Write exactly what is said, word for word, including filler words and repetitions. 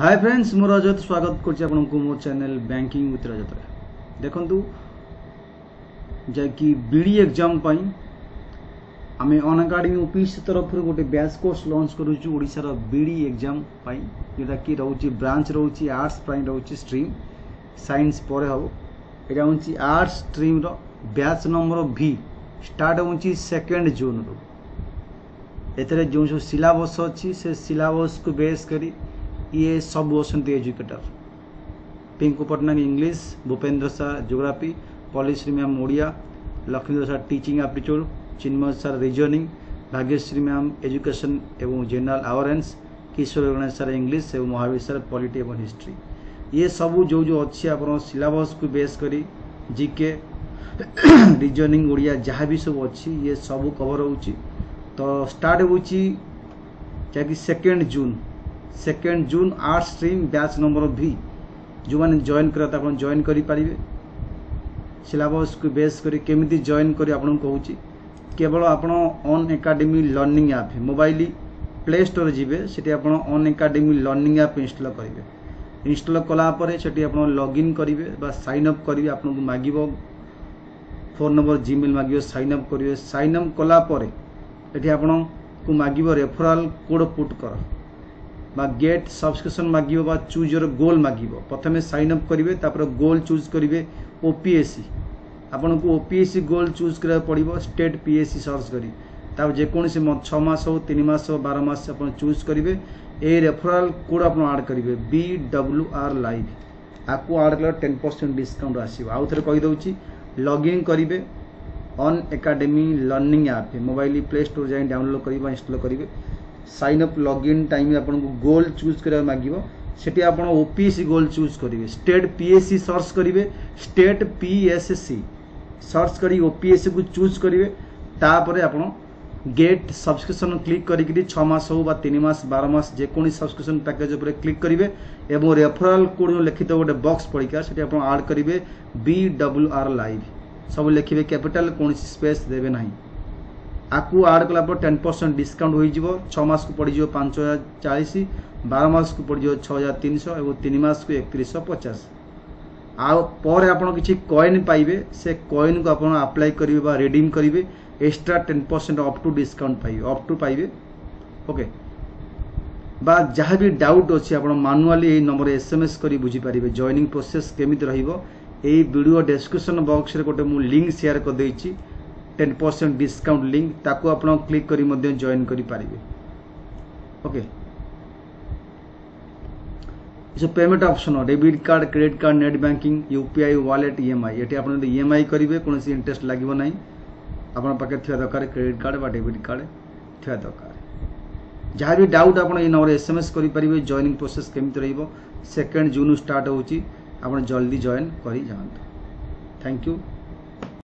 Hi friends मो रजत स्वागत करछि आपनको मो चैनल बैंकिंग विथ रजत रे देखंतु जैकि बीडी एग्जाम पई आमे अन अकाडमी ऑफिस तरफ गोटे बैच कोर्स लॉन्च करूछु ओडिसा रो बीडी एग्जाम पई जेटा कि रहउछि ब्रांच रहउछि आर्ट्स पई रहउछि स्ट्रीम साइंस परे हो एटा होछि आर्ट्स स्ट्रीम रो बैच नंबर भी स्टार्ट होछि सेकंड जून रो एतरे जो जो सिलेबस अछि से सिलेबस को बेस करी ये सब ओसंती educator Pinku Patnaik English Bhupendra sir geography Polishree ma'am Odia Laxmidhar sir teaching aptitude Chinmay sir reasoning Bhagyashree ma'am education एवं general awareness Kishore Ganesh sir English एवं महावीर सार पॉलिटी एवं हिस्ट्री ये सब जो जो अच्छी आप सिलेबस को बेस करी जीके रीजनिंग ओडिया जहाँ भी सब अच्छी ये सब कवर होची तो स्टार्ट होची जैकि second June second June arts stream batch number भी जो मैंने जॉइन करता आप जॉइन करें सिलेबस को बेस करी केमिति जॉइन करी आपन कहूची केवल आपण on academy learning app mobile play store जीवे सेठी आपण on academy learning app install करेंगे इंस्टॉल कला परे सेठी आपण लॉगिन करेंगे बा साइन अप करेंगे आपन को मागिबो फोन नंबर जीमेल मागिबो साइन अप करेंगे साइन अप कला परे एठी आपण को मागिबो रेफरल कोड पुट कर बा गेट सब्सक्रिप्शन मागिबो बा चूज योर गोल मागिबो प्रथमे साइन अप करिवे तापर गोल चूज करिवे ओपीएससी आपन को ओपीएससी गोल चूज करा पड़िबो स्टेट पीएससी सर्च करी तापर जे कोन से छह मास हो तीन मास हो बारह मास आपन चूज करिवे ए रेफरल कोड आपन ऐड करिवे बी डब्ल्यू आर लाइव आको ऐड कर दस परसेंट डिस्काउंट आसीबो आउ थरे कहि दउची लॉगिन करिवे on academy learning app mobile play store जाई डाउनलोड करिबा इंस्टॉल करिवे साइन अप लॉगिन टाइम आपन को गोल चूज करा मागिबो सेठी आपन ओपीएससी गोल चूज करिवे स्टेट पीएससी सर्च करिवे स्टेट पीएससी सर्च करी ओपीएससी को चूज करिवे तापरे आपन गेट सब्सक्रिप्शन क्लिक करी छह मास हो बा तीन मास बारह मास जे कोनी सब्सक्रिप्शन पैकेज ऊपर क्लिक करिवे एवं रेफरल कोड लिखित गोटे बॉक्स पड़िका सेठी आपन ऐड करिवे बी डब्ल्यू आर लाइव सब लिखिवे कैपिटल कोनी स्पेस देबे नाही आकु ऐड कला पर दस परसेंट डिस्काउंट हो जिवो छह मास को पड़ी जिवो पाँच हज़ार चालीस बारह मास को पड़ी जिवो छह हज़ार तीन सौ एवं तीन मास को इकतीस सौ पचास आ पर आपन किछि कॉइन पाइबे से कॉइन को आपन अप्लाई करिवे बा रिडीम करिवे एक्स्ट्रा दस परसेंट अप टू डिस्काउंट पाइबे अप टू पाइबे ओके बा जहाँ भी डाउट अछि आपन मैनुअली ए नंबर एसएमएस करी बुझी पारिबे जॉइनिंग प्रोसेस केमिति रहिबो ए वीडियो डिस्क्रिप्शन बॉक्स रे गोटे मु लिंक शेयर कर देछि दस परसेंट डिस्काउंट लिंक ताको आपण क्लिक करी मध्य जॉइन करी पारिबे ओके इस payment option debit card credit card net banking UPI wallet EMI एटी आपण ईएमआई करिवे कोनोसी इंटरेस्ट लागिवो नाही आपण पाके थिया दरकार क्रेडिट कार्ड बा डेबिट कार्ड थिया दरकार जहाँ भी डाउट आपण ए नंबर एसएमएस करी पारिबे जॉइनिंग प्रोसेस केमिति रहइबो सेकंड जून स्टार्ट होउची आपण जल्दी जॉइन करी जानतो थैंक यू।